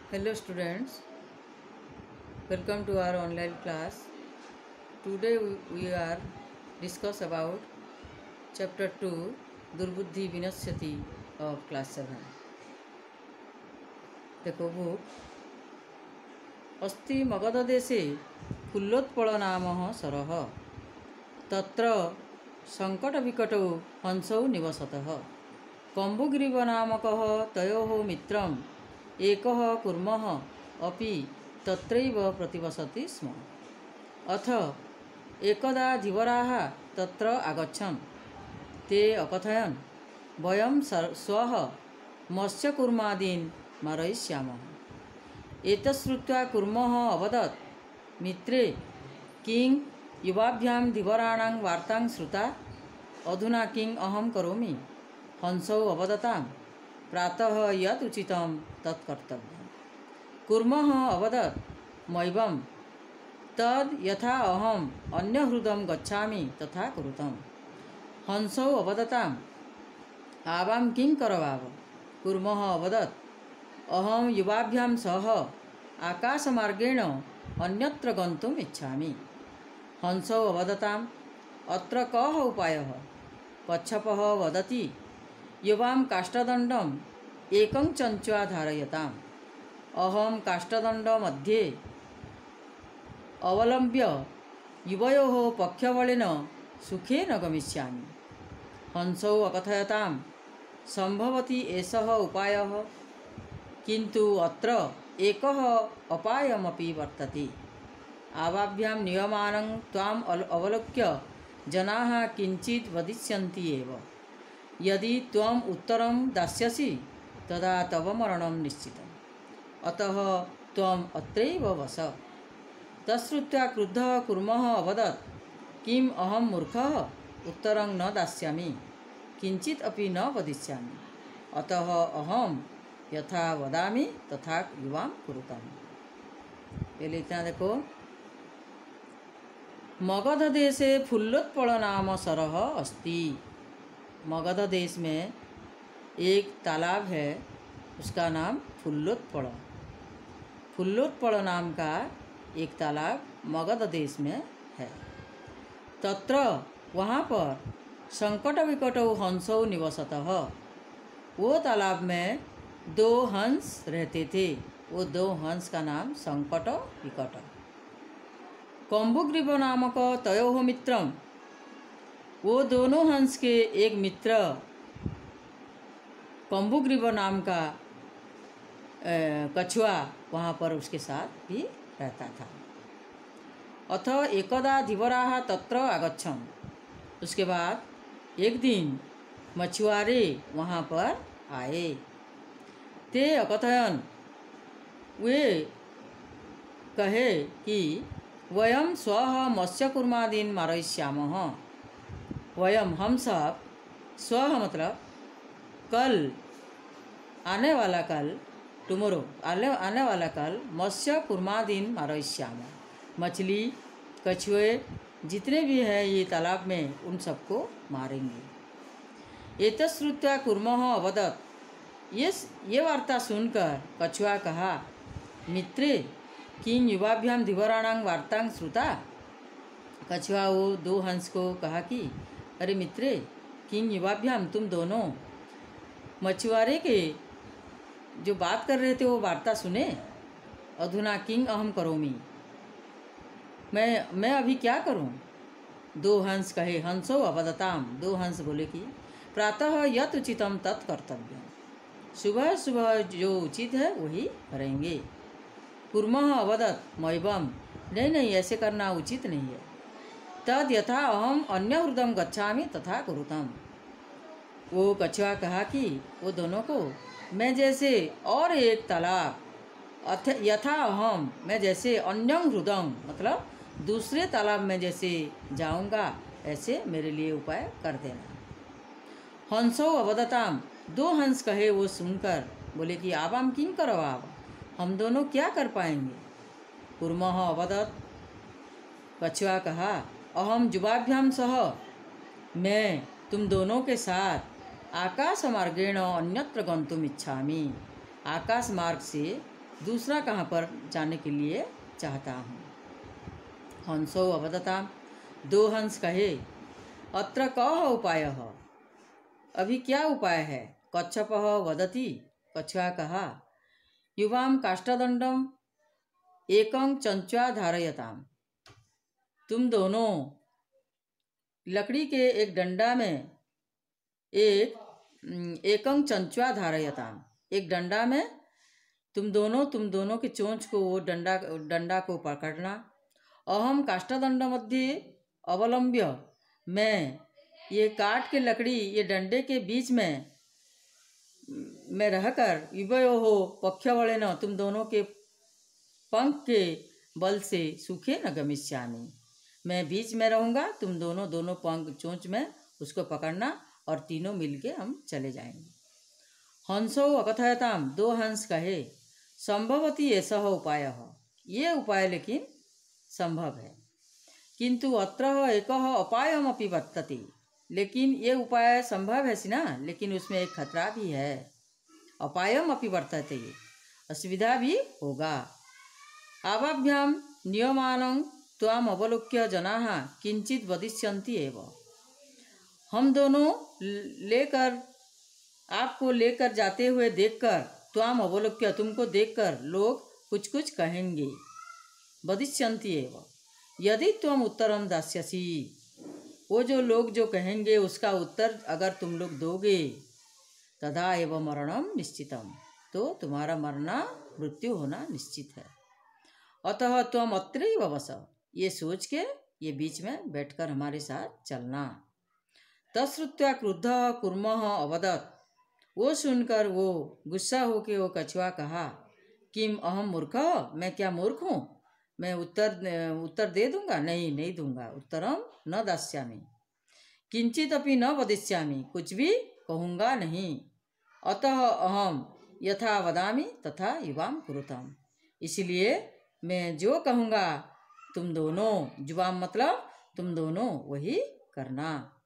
Hello students, welcome to our online class. Today we are discuss about chapter 2 Durbuddhi Vinashyati of class 7. देखो book अस्ति मगधदेशे फुल्लोत्पल नाम सरः तत्र संकटविकटौ हंसौ निवसतः कम्बुग्रीव नामकः तयोः मित्रम् एकः कुर्मः अपि तत्रैव प्रतिवसति स्म। अथ एकदा धीवराः तत्र आगच्छन् ते अकथयन् वयं श्वः मत्स्यकूर्मादीन् मारयिष्यामः। एतच्छ्रुत्वा कूर्मः अवदत् मित्रे किं युवाभ्यां धीवराणां वार्तां श्रुता अधुना किं अहं करोमि। हंसौ अवदतां प्रातः यत् उचितं तत् कर्तव्यम्। कूर्मः अवदत् मैवं तद् यथा अहम् अन्यहृदं गच्छामि तथा कुरुतम्। हंसौ अवदताम् आवां किं करवाव। कूर्मः अवदत् अहं युवाभ्यां सह आकाशमार्गेण अन्यत्र गन्तुम् इच्छामि। हंसौ अवदताम् अत्र कः उपायः। कच्छपः वदति युवां काष्ठदण्डम् एकं चञ्च्वा धारयताम्। अहं काष्ठदण्डमध्ये अवलम्ब्य युवयोः पक्षबलेन सुखेन गमिष्यामि। हंसौ अकथयतां सम्भवति एषः उपायः, किन्तु अत्र एकः अपायमपि वर्तते। आवाभ्यां नियमानं त्वाम् अवलोक्य जनाः किञ्चित् वदिष्यन्ति एव। यदि त्वम् उत्तरं दास्यसि तदा तव मरणं निश्चितम्। अतः त्वम् अत्रैव वस। तच्छ्रुत्वा क्रुद्धः कूर्मः अवदत् किम् अहं मूर्खः उत्तरं न दास्यामि, किञ्चित् अपि न वदिष्यामि। अतः अहं यथा वदामि तथा युवां कुरुताम्। ये लिखना देखो। मगध देशे फुल्लोत्पल नाम सरः अस्ति। मगध देश में एक तालाब है, उसका नाम फुल्लोत्पल। फुल्लोत्पल नाम का एक तालाब मगध देश में है। तत्र वहाँ पर संकट विकटौ हंसौ निवसतः। वो तालाब में दो हंस रहते थे। वो दो हंस का नाम संकट विकट। कम्बुग्रीव नामक तयोः मित्रम, वो दोनों हंस के एक मित्र कम्बुग्रीव नाम का कछुआ वहाँ पर उसके साथ भी रहता था। अथ एकदा धीवराः तत्र आगच्छन्। उसके बाद एक दिन मछुआरे वहाँ पर आए। ते अकथयन्, वे कहे कि वयं श्वः मत्स्यकूर्मादीन् मारयिष्यामः। वयं हम सब, श्वः मतलब कल, आने वाला कल, टुमोरो, आने वाला कल मत्स्यकूर्मादीन् मारयिष्यामः। मछली कछुए जितने भी हैं ये तालाब में उन सबको मारेंगे। एतच्छ्रुत्वा कूर्मः अवदत्, ये वार्ता सुनकर कछुआ कहा मित्रे किं युवाभ्यां धीवराणां वार्तां श्रुता। कछुआ वो दो हंस को कहा कि अरे मित्रे किं युवाभ्याम, तुम दोनों मछुआरे के जो बात कर रहे थे वो वार्ता सुने। अधुना किं अहम करोमि, मैं अभी क्या करूं। दो हंस कहे। हंसो अवदताम, दो हंस बोले कि प्रातः यत् उचितम तत् कर्तव्यम, सुबह सुबह जो उचित है वही करेंगे। कूर्मः अवदत् मैवम, नहीं ऐसे करना उचित नहीं है। तद यथा अहम अन्य हृदय गच्छामि तथा कुरुतम। वो कछुआ कहा कि वो दोनों को मैं जैसे और एक तालाब यथा अहम, मैं जैसे अन्यं हृदय मतलब दूसरे तालाब में जैसे जाऊंगा ऐसे मेरे लिए उपाय कर देना। हंसौ अवदताम, दो हंस कहे। वो सुनकर बोले कि आवाम किं करवाव, हम दोनों क्या कर पाएंगे। कूर्मः अवदत्, कछुआ कहा अहम युवाभ्याम सह, मैं तुम दोनों के साथ आकाश मार्गेण अन्यत्र गंतुम इच्छामि, आकाश मार्ग से दूसरा कहाँ पर जाने के लिए चाहता हूँ। हंसो अवदताम, दो हंस कहे, अत्र कः उपायः, अभी क्या उपाय है। कच्छपः वदति, कछुआ कहा, युवाम काष्ठदंडम एकं चंच्वा धारयताम, तुम दोनों लकड़ी के एक डंडा में एकं चंच्वा धारयताम, एक डंडा में तुम दोनों के चोंच को वो डंडा को पकड़ना। अहम काष्ठदंड मध्य अवलंब्य, मैं ये काट के लकड़ी ये डंडे के बीच में मैं रहकर युवयो हो पक्षवले न, तुम दोनों के पंख के बल से सूखे न गमिष्यामि, मैं बीच में रहूँगा, तुम दोनों पंख चोंच में उसको पकड़ना और तीनों मिलके हम चले जाएंगे। हंसो अकथयताम, दो हंस कहे, संभवती ऐसा उपाय, ये उपाय लेकिन संभव है। किंतु अत्र एक अपायमपि वर्तते, लेकिन ये उपाय संभव है सी ना, लेकिन उसमें एक खतरा भी है। अपायमपि वर्तते, असुविधा भी होगा। आवाभ्याम नियमानं त्वाम अवलोक्य जनाः किंचित वदिष्यन्ति एव, हम दोनों लेकर आपको लेकर जाते हुए देखकर, त्वाम अवलोक्य तुमको देखकर लोग कुछ कुछ कहेंगे। वदिष्यन्ति एव, यदि त्वम उत्तरम दास्यसि, वो जो लोग जो कहेंगे उसका उत्तर अगर तुम लोग दोगे, तदा एव मरणम निश्चितम, तो तुम्हारा मरना मृत्यु होना निश्चित है। अतः त्वम अत्रैव वस, ये सोच के ये बीच में बैठकर हमारे साथ चलना। तश्रुत्वा क्रुद्धः कूर्मः अवदत्, वो सुनकर वो गुस्सा होके वो कछुआ कहा, किम अहम मूर्खः, मैं क्या मूर्ख हूँ, मैं उत्तर दे दूंगा, नहीं दूंगा, उत्तरम न दास्यामि, किंचित अपि न वदिष्यामि, कुछ भी कहूँगा नहीं। अतः अहम यथा वदामि तथा युवाम कुरुताम, इसलिए मैं जो कहूँगा तुम दोनों, युवाम मतलब तुम दोनों वही करना।